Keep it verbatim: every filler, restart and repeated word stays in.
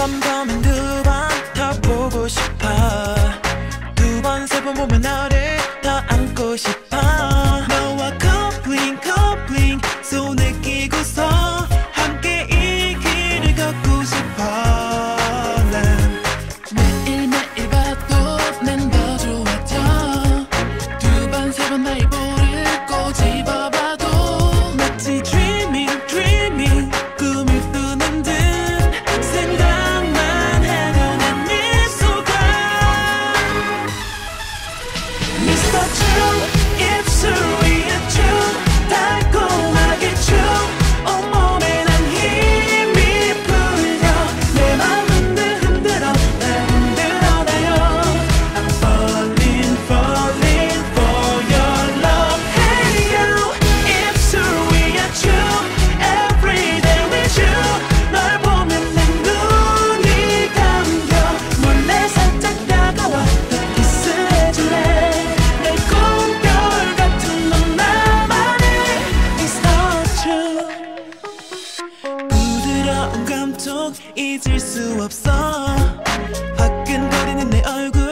번 보면 두 번 더 보고 싶어. 두 번 세 번 보면 너를 더 안고 싶어. 너와 커플링 커플링 손을 끼고서 함께 이 길을 걷고 싶어. 난 매일매일 봐도 난 더 좋아져. 두 번 세 번 나의 볼을 꼬집어봐도 마치 dreaming dreaming 꿈을 꾸는 듯 생각만 해도 난 미소가. 미스터 Chu 입술 위에 쭉 달콤하게 쭉 온몸에 난 힘이 풀려. 내 맘 흔들 흔들어 날 흔들어놔요. I'm falling falling for your love. Hey you 입술 위에 쭉 every day with you. 널 보면 내 눈이 감겨. 몰래 살짝 다가와 더 키스해줄래. 내 꿈결 같은 넌 나만의 Mister Chu. 부드러운 감촉 잊을 수 없어. 화끈거리는 내 얼굴